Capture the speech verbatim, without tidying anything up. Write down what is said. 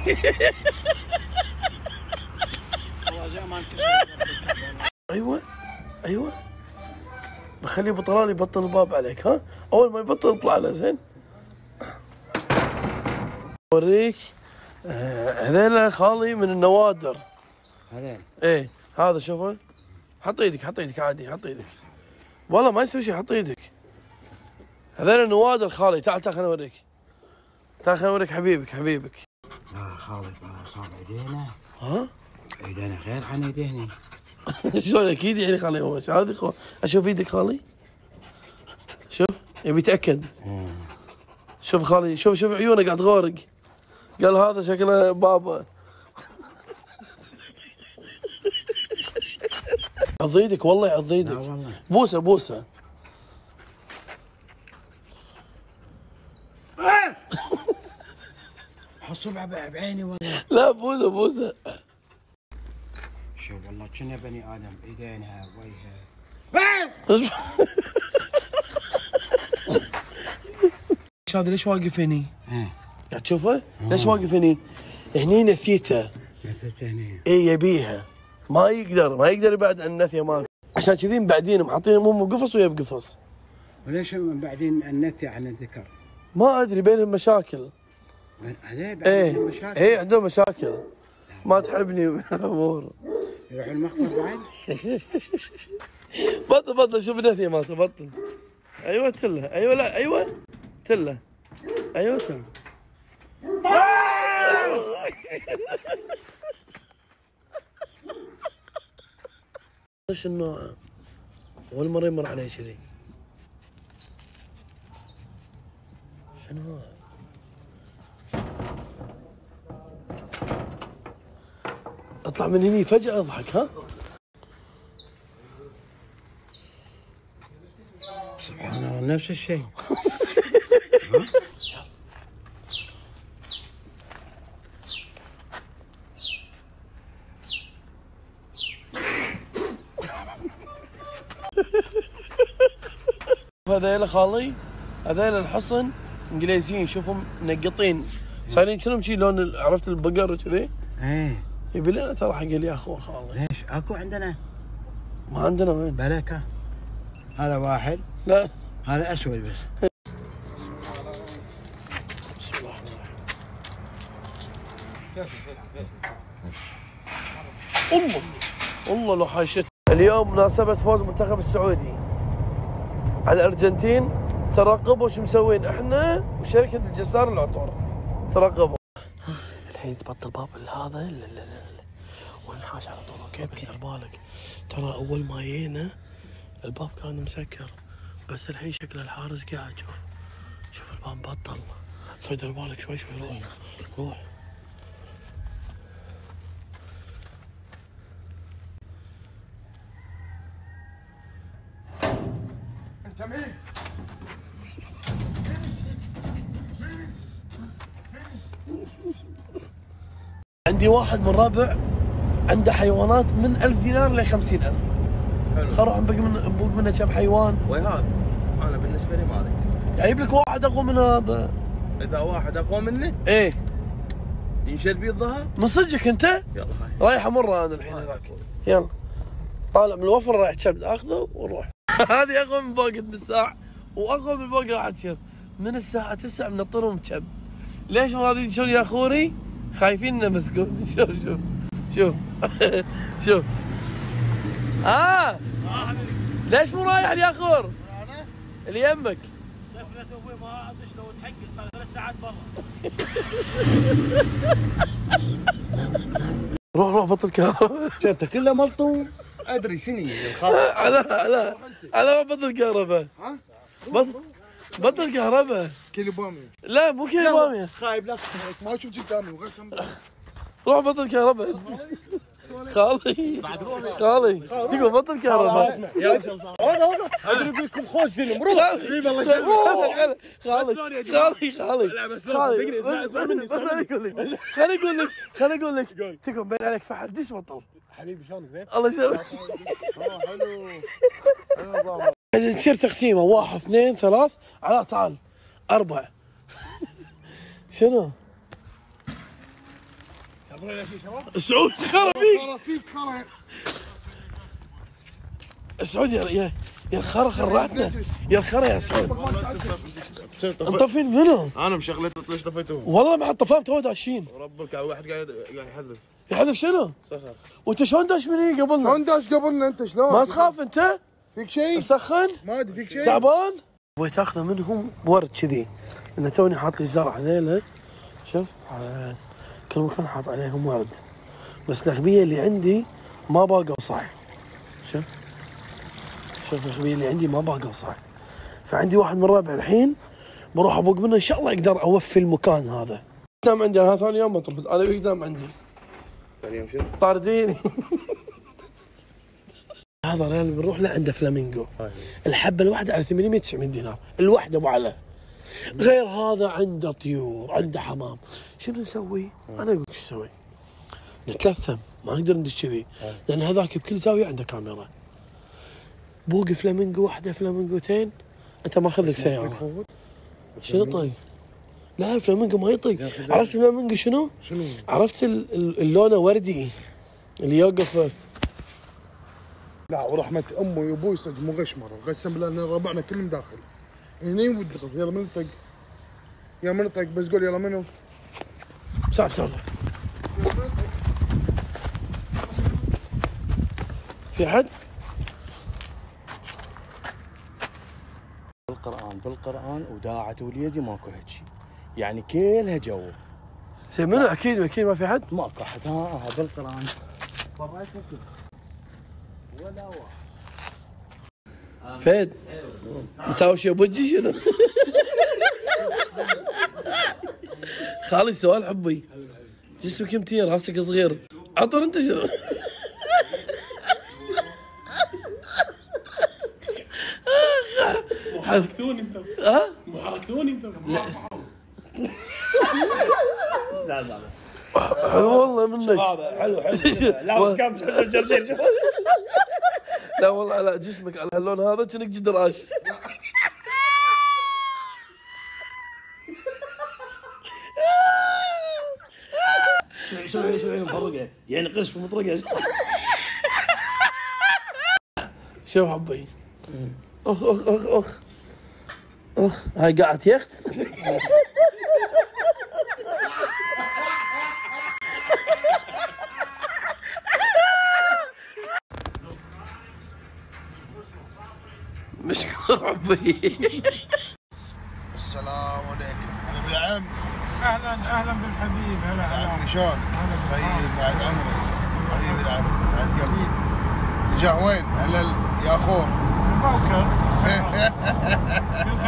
ايوه ايوه بخليه بطلال يبطل الباب عليك. ها اول ما يبطل اطلع له. زين اوريك هذيلا خالي من النوادر. هذيل ايه هذا شوفه. حط ايدك حط ايدك عادي حط ايدك. والله ما يسوي شيء. حط ايدك. هذيلا نوادر خالي. تعال تعال خليني اوريك. تعال خليني اوريك حبيبك حبيبك. لا خالي صار ايدينا. ها؟ ايدينا غير عن ايديني. شلون اكيد يعني خالي هو هذه خو... اشوف ايدك خالي. شوف يبي يتاكد. شوف خالي شوف شوف عيونه قاعد تغورق. قال هذا شكله بابا. عض ايدك والله عض ايدك. لا والله. بوسه بوسه. حط صبعه بعيني والله. لا بوسه بوسه. شوف والله كنا بني ادم ايدينها وجهها. هذا ليش واقف هني؟ ايه قاعد تشوفه؟ ليش واقف هني؟ هني نثيته. نثيته هني. اي يبيها. ما يقدر ما يقدر يبعد عن النثيه مالته. عشان كذي مبعدين محاطين امهم بقفص ويا بقفص. وليش بعدين النثي عن الذكر؟ ما ادري بينهم مشاكل. هذول بعدين ايه مشاكل. ايه عندهم مشاكل. ما تحبني من الامور. يروحوا المخبر بعد؟ بطل بطل شوف النثيه مالته بطل. ايوه تله ايوه لا ايوه تله ايوه تله. ايش النوع؟ اول مره يمر علي كذي. شنو هذا؟ اطلع من هني فجأة اضحك. ها؟ سبحان الله نفس الشيء. هذيلا خالي هذيلا الحصن انجليزيين. شوفهم منقطين صايرين شنو شي لون عرفت البقر كذي. ايه يبي لنا ترى حق الياخون خالي. ليش؟ اكو عندنا؟ ما عندنا وين؟ بلكه. هذا واحد. لا هذا اسود بس. بسم الله الرحمن الرحيم. الله الله لو حاشت. اليوم مناسبة فوز المنتخب السعودي على الارجنتين. ترقبوا شو مسوين احنا وشركة الجسار العطور. ترقبوا. الحين تبطل باب هذا لا لا لا ونحاش على طول. اوكي بس دير بالك ترى اول ما جينا الباب كان مسكر بس الحين شكل الحارس قاعد. شوف شوف الباب بطل. فدير بالك شوي شوي. روح روح. انت مين؟ عندي واحد من ربع عنده حيوانات من ألف دينار ل خمسين ألف. حلو. خلوا نبقى من نبوق منه كم حيوان. وي هذا انا بالنسبه لي ما اريد. جايب لك واحد اقوى من هذا. اذا واحد اقوى مني ايه ينشل بي الظهر. من صدقك انت؟ يلا هاي رايح امر انا الحين هذاك. يلا طالع من الوفر رايح كبد اخذه وروح. هذه اقوى من بوقت بالساعه واقوى من بوقت راح تصير من الساعه تسعة منطرهم كبد. ليش ما راضيين شلون يا خوري؟ خايفين نمسكون. شوف شوف شوف شوف. اه ليش مو رايح الياخور؟ اللي يمك. دفنت ابوي ما ادري شلون تحقق صار ثلاث ساعات برا. روح روح بطل كهرباء. شفته كله ملطوم. ادري شنو الخط. على على على بطل كهرباء. ها؟ بطل بطل كهرباء. كيلو باميه. لا مو كذا باميه. خايب لا ما شفت قدامي وغسم. روح بطل كهرباء. خالي خالي تقول بطل كهرباء. اسمع يا هذا هذا ادري بيكم خوش زلم. روح حبيبي الله يسلمك. خالي خالي خالي لا بس لازم تقري اسمع اسمع مني اسمع خليني اقول لك خليني اقول لك خليني اقول لك تكون بين عليك فحل دش بطل. حبيبي شلونك زين؟ الله يسلمك. اه حلو. حلو تصير تقسيمه واحد اثنين ثلاث. علاء تعال أربعة. شنو؟ سعود خرا فيك خرا فيك خرا. سعود يا يا يا الخرا خرعتنا يا الخرا يا سعود. انت فين منو؟ انا مشغلته ليش طفيته؟ والله ما حد طفاهم تو داشين. وربك واحد قاعد قاعد يحذف. يحذف شنو؟ صخر. وانت شلون داش من هنا قبلنا؟ شلون داش قبلنا انت شلون؟ ما تخاف انت؟ فيك شيء؟ مسخن؟ ما ادري فيك شيء؟ تعبان؟ بغيت اخذه منهم ورد كذي، لان توني حاط لي الزرع هذيلا، شوف على كل مكان حاط عليهم ورد، بس الاغبيه اللي عندي ما باقوا صح. شوف شوف الاغبيه اللي عندي ما باقوا صح، فعندي واحد من الربع الحين بروح ابوق منه ان شاء الله اقدر اوفي المكان هذا. قدام عندي انا ثاني يوم بطرد، انا قدام عندي. ثاني يوم شو؟ طارديني. هذا ريال بنروح له عنده فلامينجو. الحبه الواحده على ثمانمية تسعمية دينار، الواحده ابو علا. غير هذا عنده طيور، عنده حمام. شنو نسوي؟ انا اقول لك ايش نسوي؟ نتلثم، ما نقدر ندش كذي، لان هذاك بكل زاويه عنده كاميرا. بوق فلامينجو واحده، فلامينجوتين، انت ماخذ لك سياره. شنو طيب؟ لا الفلامينجو ما يطق. عرفت الفلامينجو شنو؟ شنو؟ عرفت اللونه وردي اللي يوقف. لا ورحمة امي وابوي صدق مو غشمره، قسم بالله ان ربعنا كلهم داخل. هني ودخل يلا من طق. يا من طق بس قول يلا منو؟ سام سام. في حد؟ بالقرآن بالقرآن وداعت وليدي ماكو هيك شيء، يعني كلها جو. زين منو اكيد اكيد ما في حد؟ ماكو احد. ها ها بالقرآن. ولا واحد. فهد متاوشي بوجهي شنو؟ خالي سؤال حبي، جسمك يمتير راسك صغير، عطر انت شنو؟ مو حركتوني انت. ها؟ مو حركتوني انت. حلو والله منك. هذا حلو حلو لابس كم جرجير. لا والله على جسمك على اللون هذا كأنك جد راش. شو العين شو العين مفرقه يعني قرش في مطرقه. شوف حبي، اخ اخ اخ اخ اخ هاي قاعد يخت. مشكور حبي. السلام عليكم حبيب العم. اهلا اهلا بالحبيب. هلا يا عمي هلا. شلونك؟ طيب بعد عمري حبيبي العم بعد قلبي. اتجاه وين؟ على الياخور. الموكل.